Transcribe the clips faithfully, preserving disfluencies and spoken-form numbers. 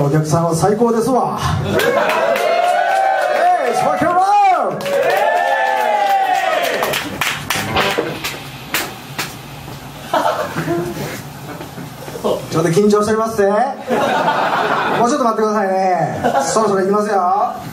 お客さんは最高ですわ。ちょっと緊張しておりますね。もうちょっと待ってくださいね。そろそろ行きますよ。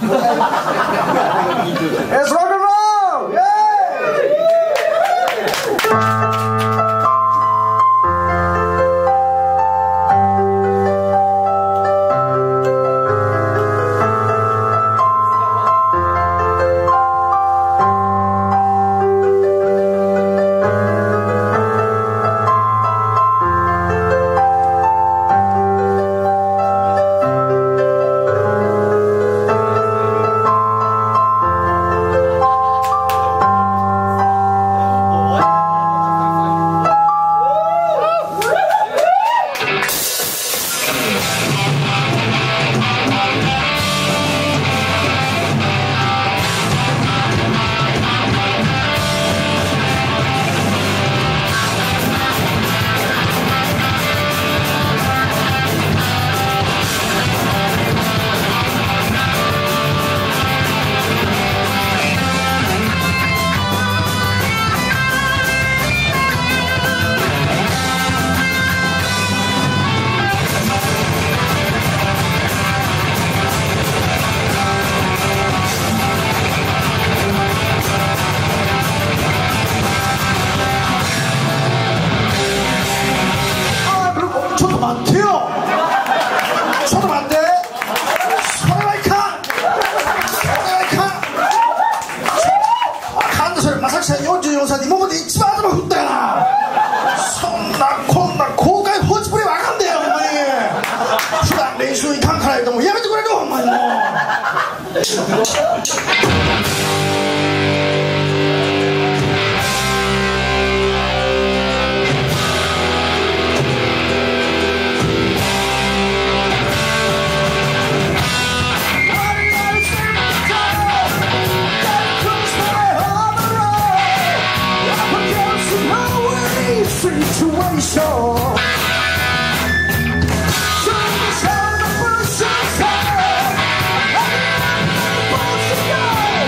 えスロークンロール、イエよんじゅうよんさいで今まで一番頭振ったよな。そんなこんな公開放置プレイはあかんでよ、ほんまに。普段練習いかんから言うともうやめてくれる、ほんまにもう。Situation.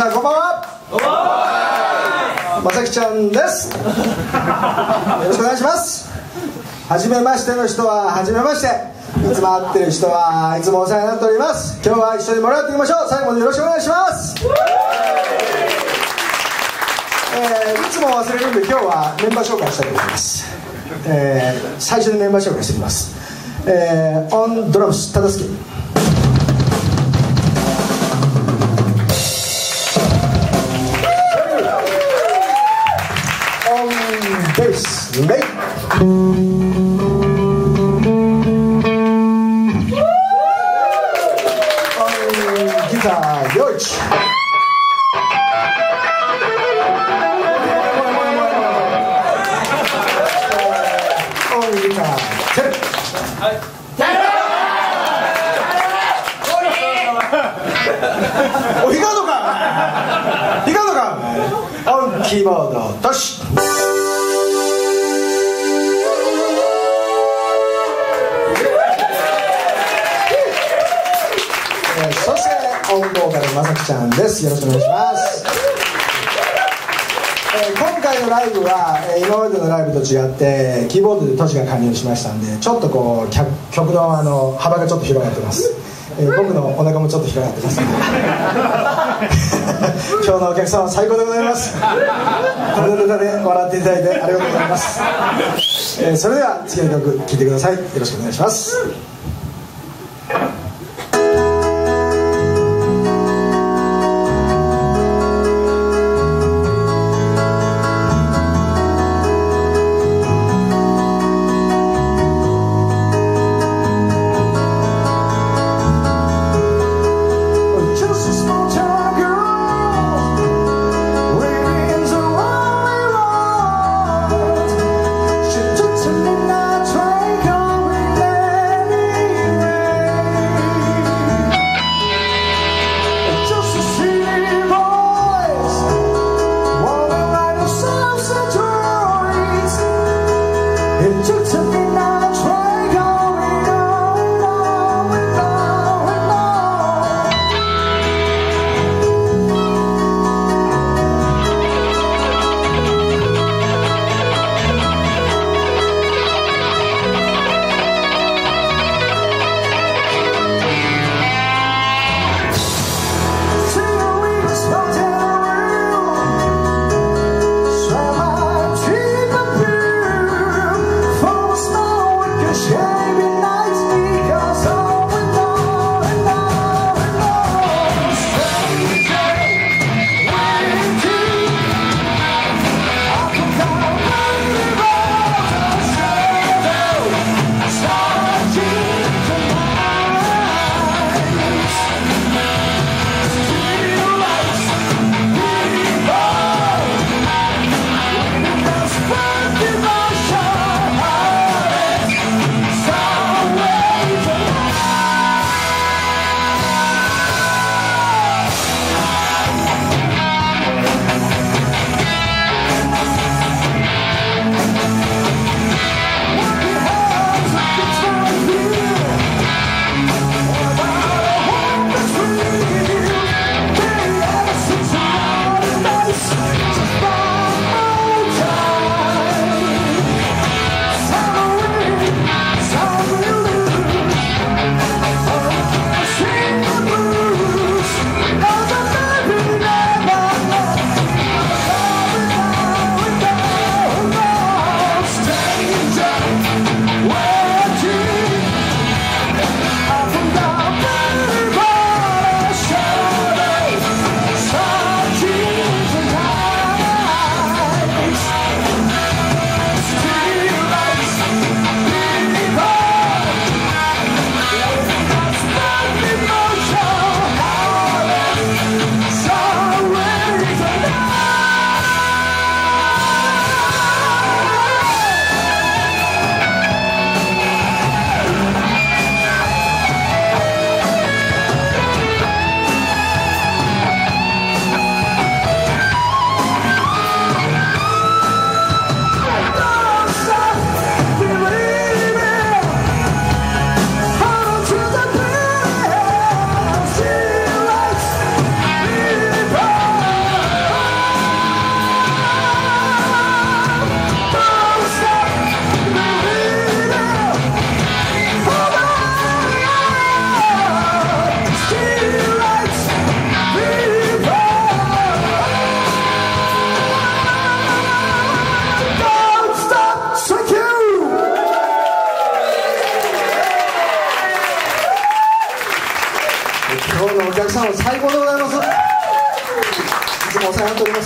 さんこんばんは。まさきちゃんです。よろしくお願いします。はじめましての人ははじめまして、いつも会ってる人はいつもお世話になっております。今日は一緒に盛り上がっていきましょう。最後までよろしくお願いします。えー、いつも忘れるんで今日はメンバー紹介したいと思います。えー、最初にメンバー紹介していきます。えー、オンドラムス忠介、オンベースレイ、オンギターヨイチ、オンギターテル、おいかんのかいかんのか、オンキーボードトシ、そしてオンボーカルまさきちゃんです。よろしくお願いします。えー、今回のライブは、えー、今までのライブと違ってキーボードでトシが加入しましたんで、ちょっとこう曲のあの幅がちょっと広がってます。えー、僕のお腹もちょっと広がってますので今日のお客さんは最高でございます。このネタで笑っていただいてありがとうございます。えー、それでは次の曲聴いてください。よろしくお願いします。 She took to midnight train going 客さんも最高でございます。いつもお世話になっております。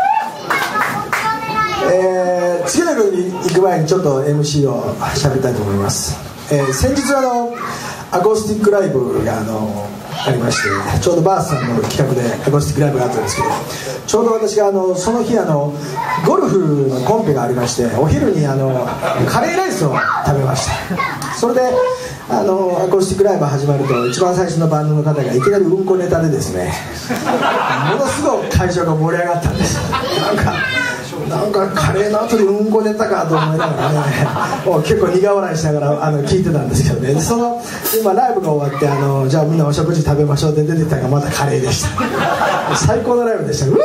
えー、次の曲に行く前にちょっと エムシー を喋りたいと思います。えー、先日あのアコースティックライブがあのありまして、ちょうどバースさんの企画でアコースティックライブがあったんですけど、ちょうど私があのその日あのゴルフのコンペがありまして、お昼にあのカレーライスを食べました。それであのアコースティックライブ始まると、一番最初のバンドの方がいきなりうんこネタでですね、ものすごく会場が盛り上がったんです。なんかなんかカレーの後でうんこネタかと思いながらね、もう結構苦笑いしながらあの聞いてたんですけどね。でその今ライブが終わって、あのじゃあみんなお食事食べましょうって出てきたのがまたカレーでした。最高のライブでした。うー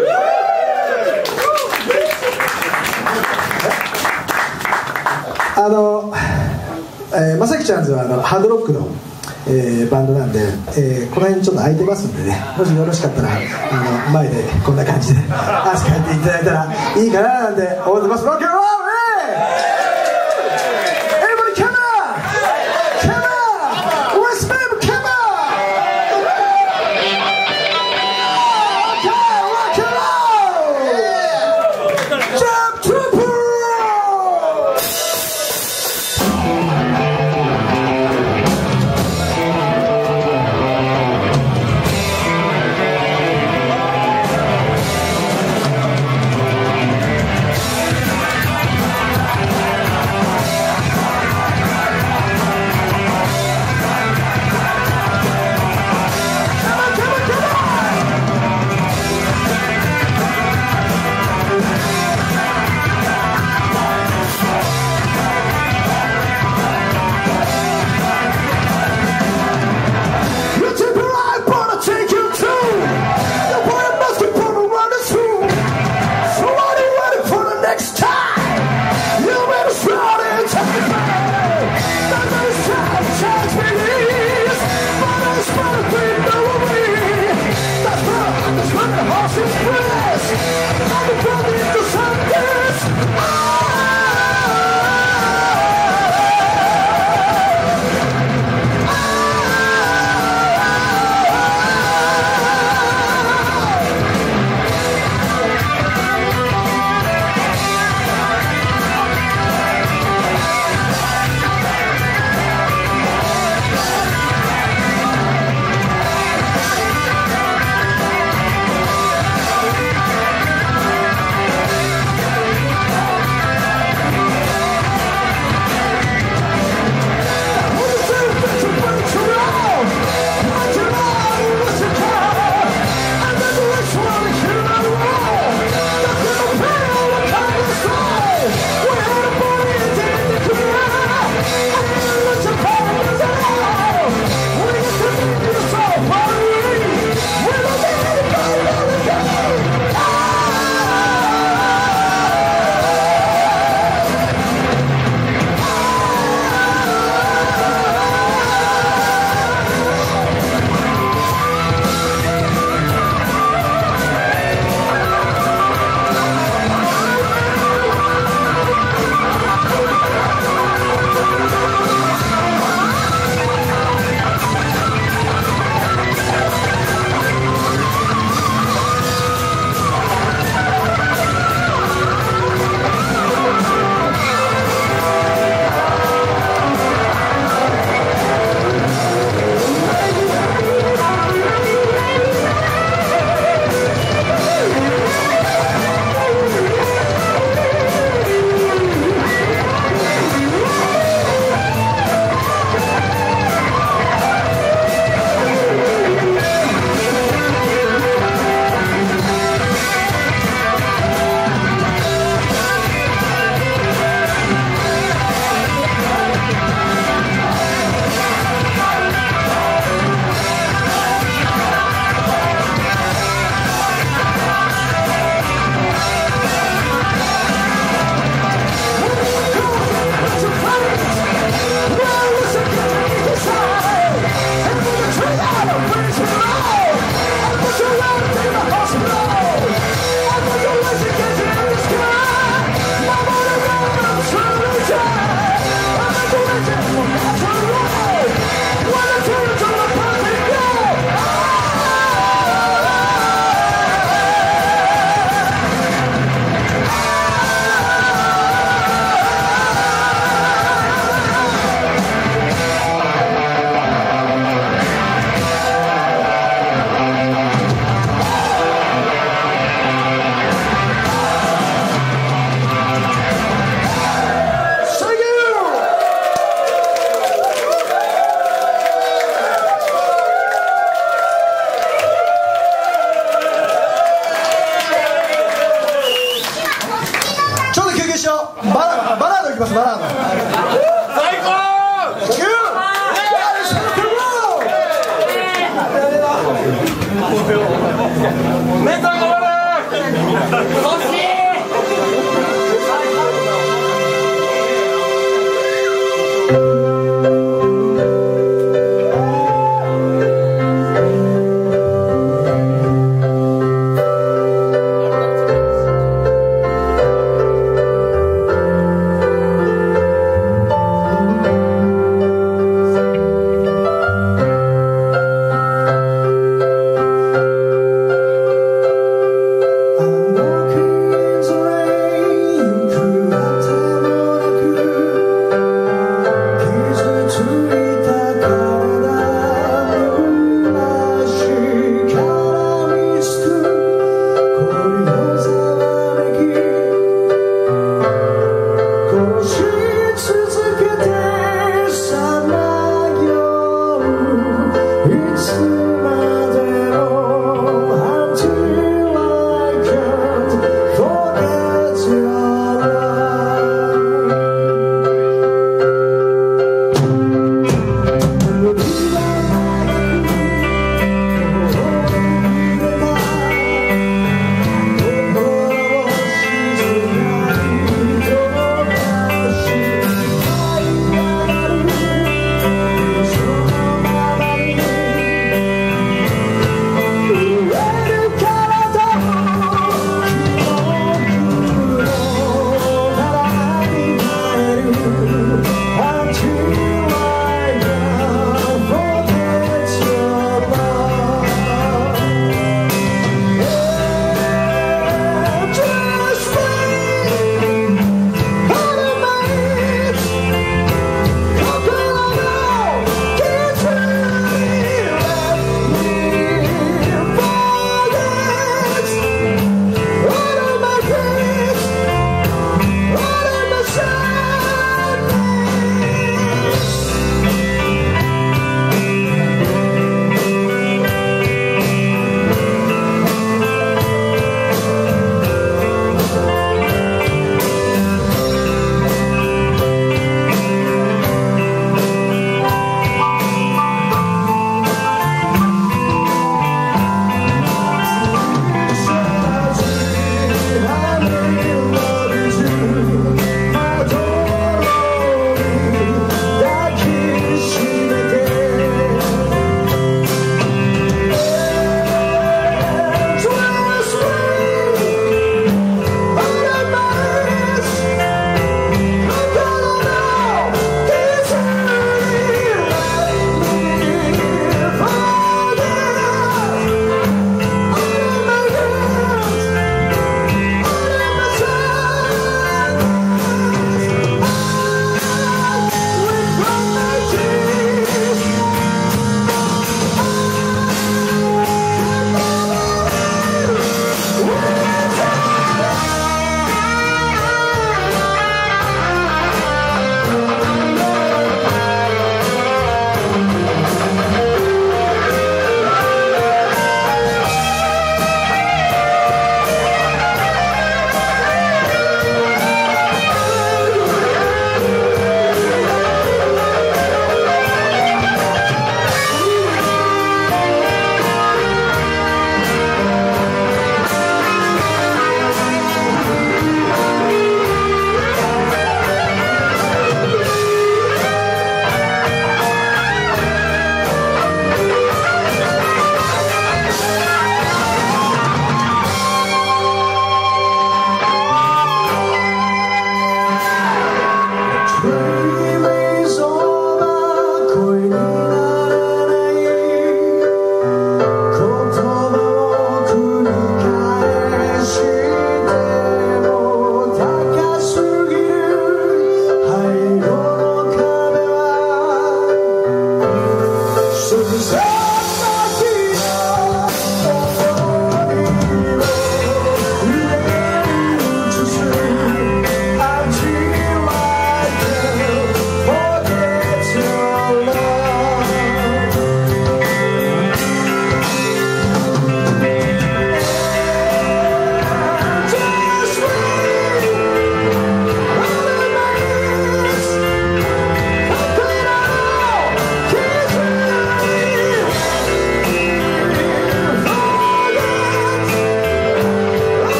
あの、えー、まさきちゃんズはあのハードロックの、えー、バンドなんで、えー、この辺ちょっと空いてますんでね、もしよろしかったらあの前でこんな感じで汗かいていただいたらいいかななんて思ってます。ロックンロール、Everybody come on! Come on! West Baby, come on! Okay, rock and roll! Jump Trooper! きますマナーの最高姉さん頑張れ